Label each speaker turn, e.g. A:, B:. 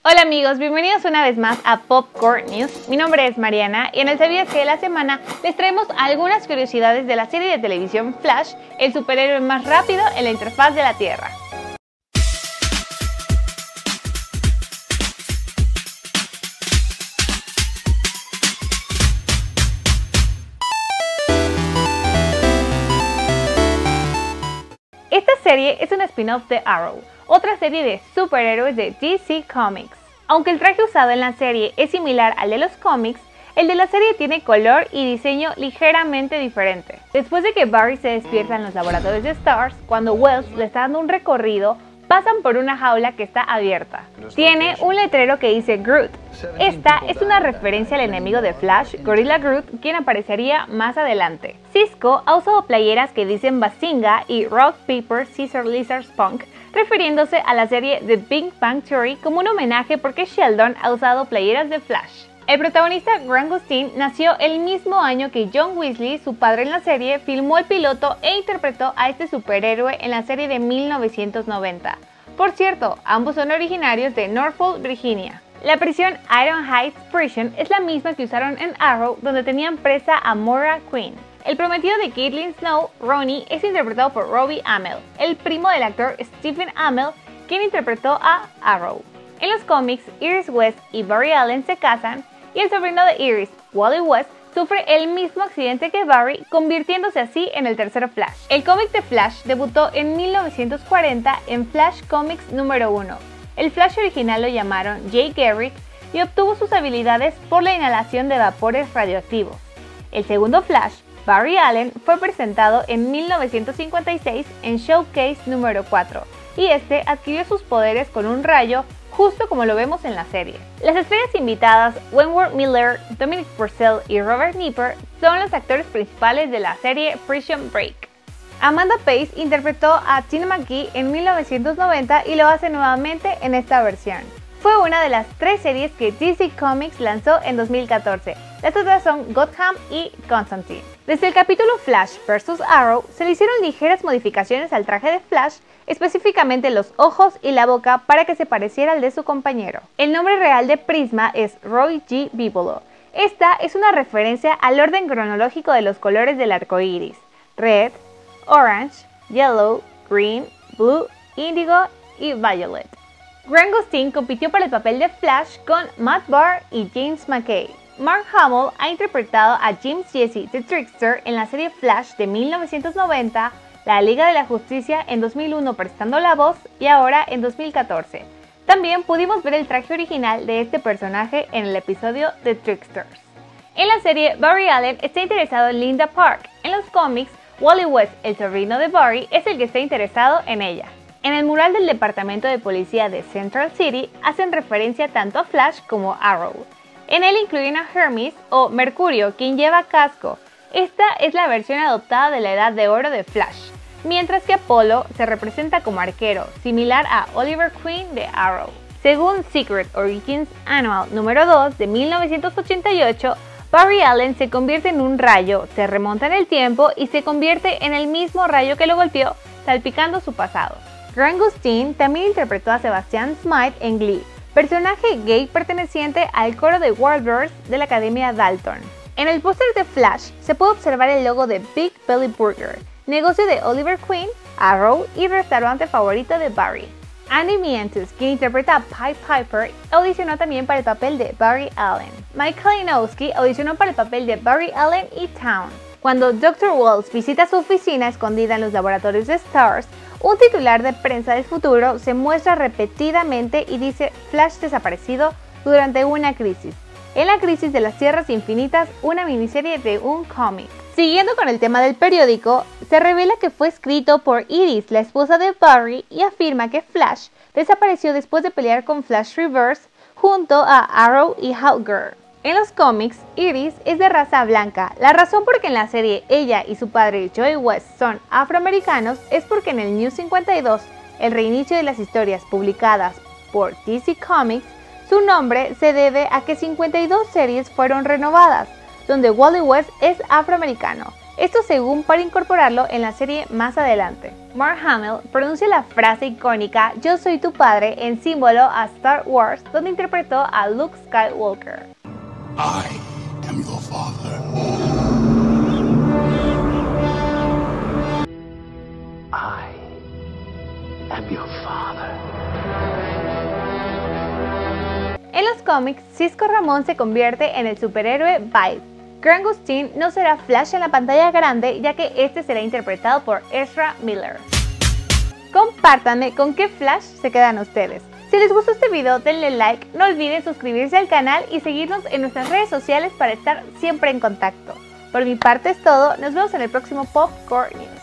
A: Hola amigos, bienvenidos una vez más a Popcorn News. Mi nombre es Mariana y en el ¿Sabías que? De la semana les traemos algunas curiosidades de la serie de televisión Flash, el superhéroe más rápido en la interfaz de la Tierra. Esta serie es un spin-off de Arrow, otra serie de superhéroes de DC Comics. Aunque el traje usado en la serie es similar al de los cómics, el de la serie tiene color y diseño ligeramente diferente. Después de que Barry se despierta en los laboratorios de Stars, cuando Wells le está dando un recorrido, pasan por una jaula que está abierta. Tiene un letrero que dice Groot. Esta es una referencia al enemigo de Flash, Gorilla Groot, quien aparecería más adelante. Cisco ha usado playeras que dicen Bazinga y Rock, Paper, Scissors, Lizard, Spunk, refiriéndose a la serie The Big Bang Theory como un homenaje porque Sheldon ha usado playeras de Flash. El protagonista Grant Gustin nació el mismo año que John Weasley, su padre en la serie, filmó el piloto e interpretó a este superhéroe en la serie de 1990. Por cierto, ambos son originarios de Norfolk, Virginia. La prisión Iron Heights Prison es la misma que usaron en Arrow, donde tenían presa a Moira Queen. El prometido de Caitlin Snow, Ronnie, es interpretado por Robbie Amell, el primo del actor Stephen Amell, quien interpretó a Arrow. En los cómics, Iris West y Barry Allen se casan, y el sobrino de Iris, Wally West, sufre el mismo accidente que Barry, convirtiéndose así en el tercer Flash. El cómic de Flash debutó en 1940 en Flash Comics número 1. El Flash original lo llamaron Jay Garrick y obtuvo sus habilidades por la inhalación de vapores radioactivos. El segundo Flash, Barry Allen, fue presentado en 1956 en Showcase número 4, y este adquirió sus poderes con un rayo, justo como lo vemos en la serie. Las estrellas invitadas, Wentworth Miller, Dominic Purcell y Robert Knipper, son los actores principales de la serie Prison Break. Amanda Pace interpretó a Tina McGee en 1990 y lo hace nuevamente en esta versión. Fue una de las 3 series que DC Comics lanzó en 2014. Las otras son Gotham y Constantine. Desde el capítulo Flash vs. Arrow se le hicieron ligeras modificaciones al traje de Flash, específicamente los ojos y la boca para que se pareciera al de su compañero. El nombre real de Prisma es Roy G. Bibolo. Esta es una referencia al orden cronológico de los colores del arco iris: red, orange, yellow, green, blue, indigo y violet. Grant Gustin compitió por el papel de Flash con Matt Barr y James McKay. Mark Hamill ha interpretado a James Jesse the Trickster en la serie Flash de 1990, la Liga de la Justicia en 2001 prestando la voz y ahora en 2014. También pudimos ver el traje original de este personaje en el episodio The Tricksters. En la serie, Barry Allen está interesado en Linda Park. En los cómics, Wally West, el sobrino de Barry, es el que está interesado en ella. En el mural del departamento de policía de Central City hacen referencia tanto a Flash como a Arrow. En él incluyen a Hermes o Mercurio, quien lleva casco. Esta es la versión adoptada de la Edad de Oro de Flash, mientras que Apollo se representa como arquero, similar a Oliver Queen de Arrow. Según Secret Origins Annual número 2 de 1988, Barry Allen se convierte en un rayo, se remonta en el tiempo y se convierte en el mismo rayo que lo golpeó, salpicando su pasado. Grant Gustin también interpretó a Sebastian Smythe en Glee, personaje gay perteneciente al coro de Warbirds de la Academia Dalton. En el póster de Flash se puede observar el logo de Big Belly Burger, negocio de Oliver Queen, Arrow y restaurante favorito de Barry. Andy Mientus, quien interpreta a Pied Piper, audicionó también para el papel de Barry Allen. Mike Kalinowski audicionó para el papel de Barry Allen y Town. Cuando Dr. Wells visita su oficina escondida en los laboratorios de Stars, un titular de prensa del futuro se muestra repetidamente y dice Flash desaparecido durante una crisis. En la crisis de las Tierras Infinitas, una miniserie de un cómic. Siguiendo con el tema del periódico, se revela que fue escrito por Iris, la esposa de Barry, y afirma que Flash desapareció después de pelear con Flash Reverse junto a Arrow y Hawkgirl. En los cómics, Iris es de raza blanca. La razón por que en la serie ella y su padre Joey West son afroamericanos es porque en el New 52, el reinicio de las historias publicadas por DC Comics, su nombre se debe a que 52 series fueron renovadas, donde Wally West es afroamericano. Esto según para incorporarlo en la serie más adelante. Mark Hamill pronuncia la frase icónica "Yo soy tu padre" en símbolo a Star Wars, donde interpretó a Luke Skywalker.
B: I am your father.
C: I am your father.
A: En los cómics, Cisco Ramón se convierte en el superhéroe Vibe. Grant Gustin no será Flash en la pantalla grande, ya que este será interpretado por Ezra Miller. Compártanme con qué Flash se quedan ustedes. Si les gustó este video, denle like, no olviden suscribirse al canal y seguirnos en nuestras redes sociales para estar siempre en contacto. Por mi parte es todo, nos vemos en el próximo Popcorn News.